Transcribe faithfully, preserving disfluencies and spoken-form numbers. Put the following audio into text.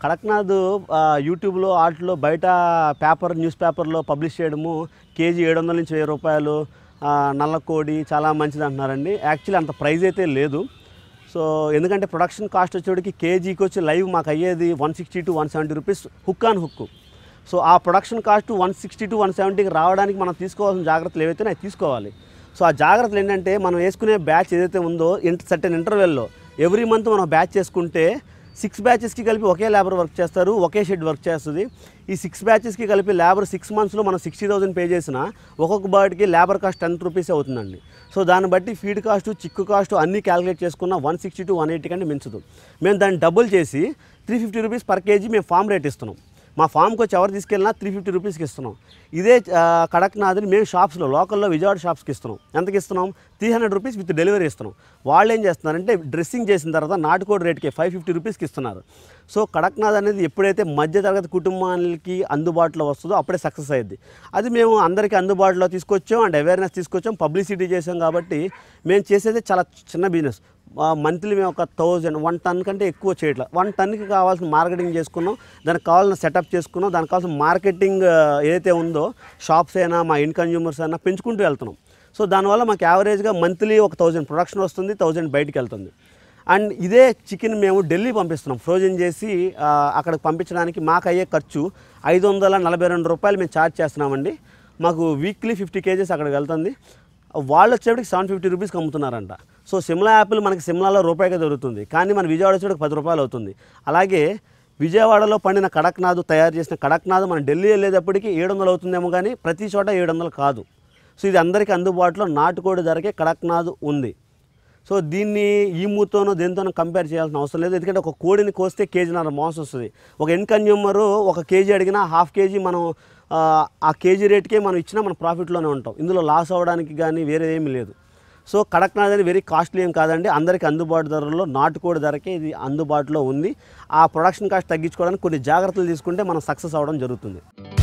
కడక్నాథ్ యూట్యూబ్లో వాటిలో బయట పేపర్ న్యూస్ పేపర్లో పబ్లిష్ చేయడము కేజీ ఏడు వందల నుంచి వెయ్యి రూపాయలు నల్ల కోడి చాలా మంచిది అంటున్నారండి. యాక్చువల్లీ అంత ప్రైస్ అయితే లేదు. సో ఎందుకంటే ప్రొడక్షన్ కాస్ట్ వచ్చేటికి కేజీకి వచ్చి లైవ్ మాకు అయ్యేది one sixty to one seventy rupees hook on hook. So ఆ production cost one sixty to one సెవెంటీకి రావడానికి మనం తీసుకోవాల్సిన జాగ్రత్తలు ఏవైతే అవి తీసుకోవాలి. సో ఆ జాగ్రత్తలు ఏంటంటే మనం వేసుకునే బ్యాచ్ ఏదైతే ఉందో ఇంట సర్టెన్ ఇంటర్వెల్లో ఎవ్రీ మంత్ మనం బ్యాచ్ చేసుకుంటే సిక్స్ బ్యాచెస్కి కలిపి ఒకే లేబర్ వర్క్ చేస్తారు, ఒకే షెడ్ వర్క్ చేస్తుంది. ఈ సిక్స్ బ్యాచెస్కి కలిపి లేబర్ సిక్స్ మంత్స్లో మనం సిక్స్టీ థౌసండ్ పే చేసిన ఒక్కొక్క బర్డ్కి లేబర్ కాస్ట్ టెన్ రూపీస్ అవుతుందండి. సో దాన్ని బట్టి ఫీడ్ కాస్ట్ చిక్కు కాస్ట్ అన్నీ క్యాలిక్యులేట్ చేసుకున్న one sixty to one eighty కంటే మించదు. మేము దాన్ని డబుల్ చేసి three fifty rupees per KG మేము ఫామ్ రేట్ ఇస్తున్నాం. మా ఫామ్కి వచ్చి ఎవరు తీసుకెళ్ళినా త్రీ ఫిఫ్టీ రూపీస్కి ఇస్తున్నాం. ఇదే కడక్నాథ్ని మేము షాప్స్లో లోకల్లో విజయవాడ షాప్స్కి ఇస్తున్నాం. ఎంతకి ఇస్తున్నాం? Three hundred rupees with delivery ఇస్తున్నాం. వాళ్ళు ఏం చేస్తున్నారంటే డ్రెస్సింగ్ చేసిన తర్వాత నాటుకోడి రేట్కి ఫైవ్ ఫిఫ్టీ రూపీస్కి ఇస్తున్నారు. సో కడక్నాథ్ అనేది ఎప్పుడైతే మధ్యతరగతి కుటుంబాలకి అందుబాటులో వస్తుందో అప్పుడే సక్సెస్ అయ్యింది. అది మేము అందరికీ అందుబాటులో తీసుకొచ్చాం అండ్ అవేర్నెస్ తీసుకొచ్చాం, పబ్లిసిటీ చేసాం. కాబట్టి మేము చేసేది చాలా చిన్న బిజినెస్. మంత్లీ మేము ఒక థౌజండ్ వన్ టన్ కంటే ఎక్కువ చేయట్లేదు. వన్ టన్కి కావాల్సిన మార్కెటింగ్ చేసుకున్నాం, దానికి కావాల్సిన సెటప్ చేసుకున్నాం, దానికి కావాల్సిన మార్కెటింగ్ ఏదైతే ఉందో షాప్స్ అయినా మా ఇన్ కన్జ్యూమర్స్ అయినా పెంచుకుంటూ వెళ్తున్నాం. సో దానివల్ల మాకు యావరేజ్గా మంత్లీ ఒక థౌజండ్ ప్రొడక్షన్ వస్తుంది, థౌజండ్ బయటికి వెళ్తుంది. అండ్ ఇదే చికెన్ మేము ఢిల్లీ పంపిస్తున్నాం. ఫ్రోజన్ చేసి అక్కడికి పంపించడానికి మాకు అయ్యే ఖర్చు ఐదు వందల నలభై రెండు రూపాయలు మేము ఛార్జ్ చేస్తున్నామండి. మాకు వీక్లీ ఫిఫ్టీ కేజెస్ అక్కడికి వెళ్తుంది. వాళ్ళు వచ్చేటికి సెవెన్ ఫిఫ్టీ రూపీస్కి అమ్ముతున్నారంట. సో సిమ్లా యాపిల్ మనకి సిమ్లాలో రూపాయిగా దొరుకుతుంది, కానీ మన విజయవాడ వచ్చేటికి పది రూపాయలు అవుతుంది. అలాగే విజయవాడలో పండిన కడక్నాథ్ తయారు చేసిన కడక్నాథ్ మన ఢిల్లీ వెళ్ళేటప్పటికి ఏడు వందలు అవుతుందేమో, కానీ ప్రతి చోట ఏడు వందలు కాదు. సో ఇది అందరికీ అందుబాటులో నాటుకోడి ధరకే కడక్నాథ్ ఉంది. సో దీన్ని ఈ మూతోనో దేనితోనో కంపేర్ చేయాల్సిన అవసరం లేదు. ఎందుకంటే ఒక కోడిని కోస్తే కేజీన్నర మాంసం వస్తుంది. ఒక ఎన్ కన్జ్యూమరు ఒక కేజీ అడిగినా హాఫ్ కేజీ మనం ఆ కేజీ రేట్కే మనం ఇచ్చినా మన ప్రాఫిట్లోనే ఉంటాం. ఇందులో లాస్ అవ్వడానికి కానీ వేరే ఏమీ లేదు. సో కడక్నాథ్ అనేది వెరీ కాస్ట్లీ ఏం కాదండి, అందరికీ అందుబాటు ధరలో నాటుకోడి ధరకే ఇది అందుబాటులో ఉంది. ఆ ప్రొడక్షన్ కాస్ట్ తగ్గించుకోవడానికి కొన్ని జాగ్రత్తలు తీసుకుంటే మనం సక్సెస్ అవ్వడం జరుగుతుంది.